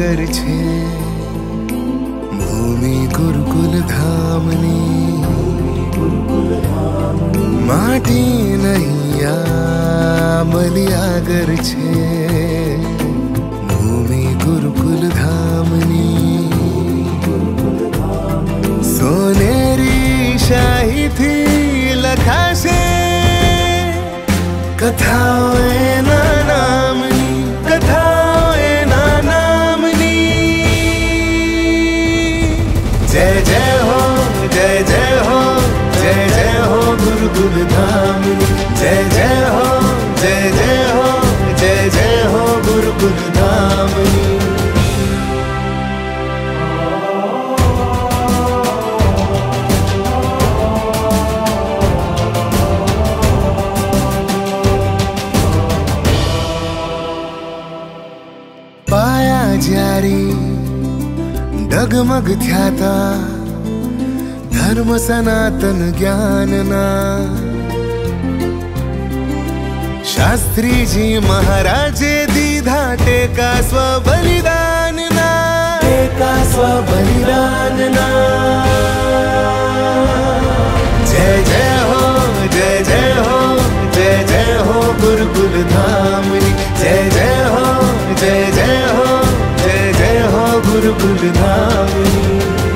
આગળ છે ભૂમિ ગુરુકુલ ધામની માટી નૈયા મલી આગળ છે ભૂમિ ગુરુકુલ ધામની સોનેરી શાહીથી લખાશે કથાઓ એના નામની કથાઓ એના નામની જય જય હો જય જય હો જય જય હો ગુરુકુલ ધામની જય જય હો જય જય હો જય જય હો ગુરુકુલ ધામની पाया ज्यारी डगमग थ्याता धर्म सनातन ज्ञानना शास्त्रीजी महाराजे दीधा टेका स्वबलिदानना टेका स्वबलिदानना जय जय हो जय जय हो जय जय हो गुरुकुल धामनी जय जय हो जय जय हो जय जय हो गुरुकुल धामनी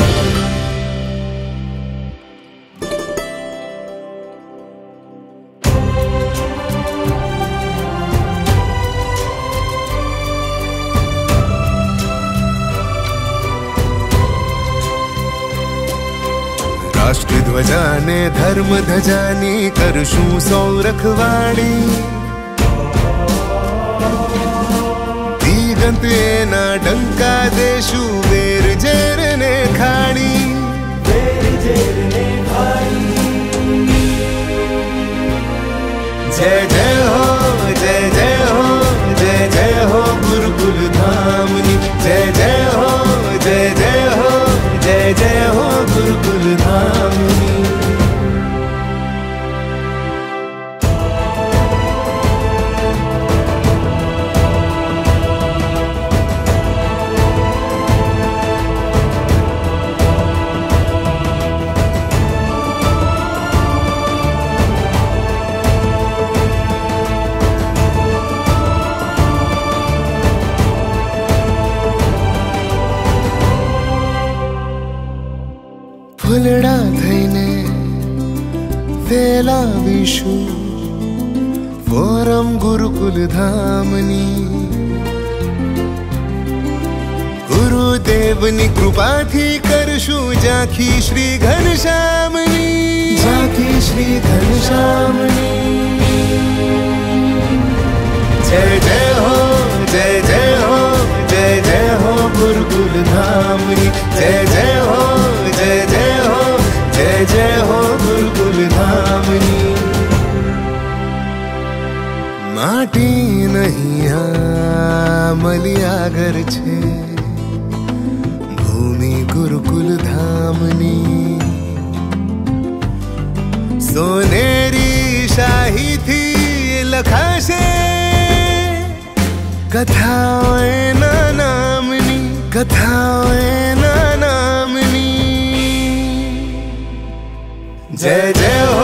राष्ट्रध्वजा ने धर्म धजानी करशुं सौ रखवाड़ी दिगंत एना डंका देशु वेर जेर ने खाड़ी जय जय हो जय जय हो जय जय हो गुरुकुल धामनी जय जय हो जय जय हो जय जय हो गुरुकुल धामनी फूलड़ा थईने फैलावीशु फोरम गुरुकुल धामनी गुरुदेवनी कृपाथी करशु झांखी श्री घनश्यामनी झांखी श्री घनश्यामनी जय जय हो जय जय हो जय जय हो गुरुकुल धामनी जय जय हो जय जय हो जय जय हो गुरुकुल धामनी माटी नैया मली આગળ છે ભૂમિ ગુરુકુલ ધામની સોનેરી શાહીથી લખાશે कथाओ एना नामनी कथाओ एना नामनी जय जय हो